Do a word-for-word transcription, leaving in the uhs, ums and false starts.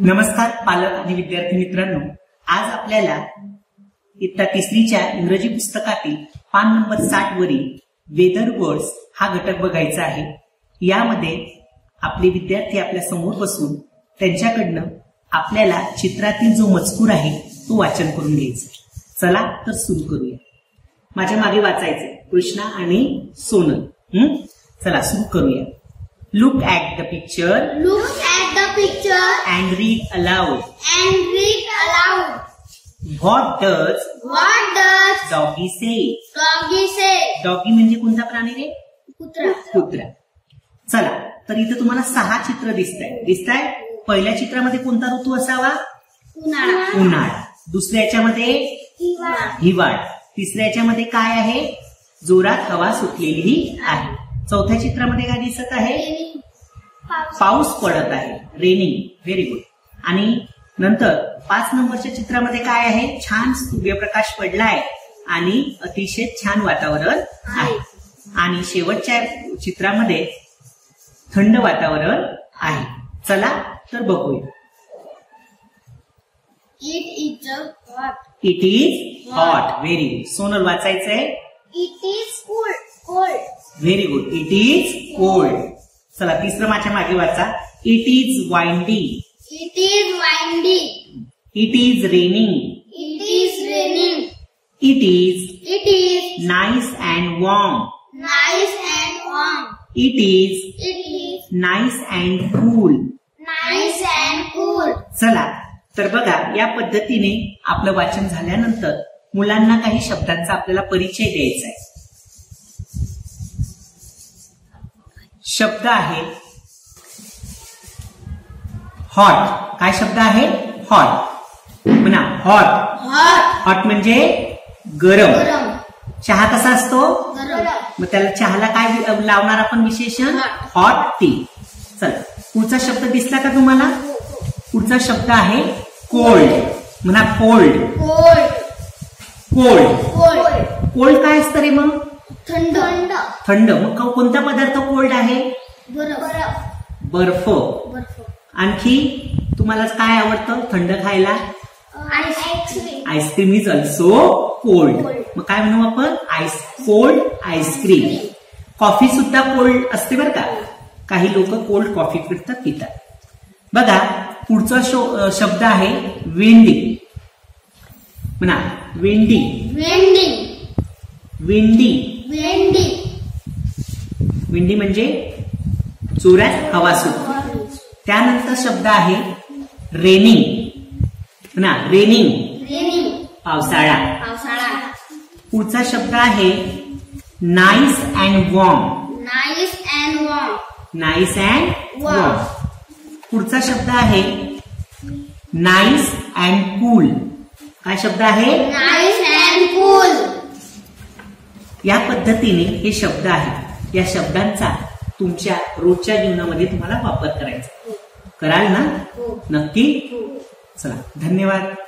नमस्कार पालक आणि विद्यार्थी मित्रांनो, आज आपल्याला इयत्ता तिसरीच्या इंग्रजी पुस्तकातील पान नंबर साठ वरील वेदर वर्ड्स हा घटक बघायचा आहे। यामध्ये आपले विद्यार्थी आपल्या समोर बसून त्यांच्याकडनं आपल्याला चित्रातील जो मजकूर आहे तो वाचन करून घ्यायचा। चला तर सुरू करूया। माझ्या मागे वाचायचे कृष्णा आणि सोनल। हम्म चला सुरू करूया। Look at the picture. Look at the picture and read aloud. and read aloud. What does What does doggy say? doggy say? Doggy म्हणजे कोणता प्राणी रे? कुत्रा. कुत्रा। चला तर इथे तुम्हाला सहा चित्र दिसताय दिसताय पहिल्या चित्रामध्ये कोणता ऋतू असावा? उन्हाळा. उन्हाळा। दुसऱ्या याच्यामध्ये हिवाळा. हिवाळा। तिसऱ्या याच्यामध्ये काय आहे? जोरात हवा सुटलेली आहे। चौथ्या चित्रामध्ये काय दिसत आहे? पाऊस पडत आहे, रेनिंग। Very good. आणि नंतर पाच नंबरच्या चित्रामध्ये काय आहे? छान सूर्यप्रकाश पडलाय आणि अतिशय छान वातावरण आहे। आणि शेवटच्या चित्रामध्ये थंड वातावरण आहे। चला तर बघूया। It is hot. It is hot. Very good. Sonal वाचायचंय। It is cold. Cold. Very good. It is cold. चला तिसरं माझ्या मागे वाचा। It is windy. It is windy. It is raining. It is raining. It is It is nice and warm. nice and warm. It is It is nice and cool. nice and cool. चला तर बघा, या पद्धतीने आपलं वाचन झाल्यानंतर मुलांना काही शब्दांचा आपल्याला परिचय द्यायचा आहे। शब्द आहे हॉट। काय शब्द आहे? हॉट। म्हणा हॉट। Hot. हॉट म्हणजे गरम। गरम. चहा कसा असतो? गरम. मग त्याला चहाला काय लावणार आपण विशेषण? Hot tea. चला पुढचा शब्द दिसला का तुम्हाला? पुढचा शब्द आहे कोल्ड। म्हणा cold. Cold. Cold. Cold. Cold काय असतं रे मग? थंड. थंड. थंड। मग कोणता पदार्थ कोल्ड आहे? बर्फ. बर्फ। बर्फ. आणखी तुम्हाला काय आवडतं थंड खायला? Ice cream. Ice cream is also cold. मग काय म्हणू आपण? Ice cold ice cream. कॉफी सुद्धा कोल्ड असते बरं का। काही लोक कोल्ड कॉफी पितात पितात। बघा पुढचा शब्द आहे विंडी। म्हणा windy. Windy. Windy. Windy. Windy म्हणजे जोरात हवा सुटते। त्यानंतर शब्द आहे रेनिंग। ना रेनिंग। रेनिंग. पावसाळा। पावसाळा. पुढचा शब्द आहे nice and warm. Nice and warm. Nice and warm. पुढचा शब्द आहे नाईस अँड कूल। काय शब्द आहे? Nice and cool. या पद्धतीने हे शब्द आहेत। या शब्दांचा तुमच्या रोजच्या जीवनामध्ये तुम्हाला वापर करायचा। कराल ना? नक्की। चला धन्यवाद।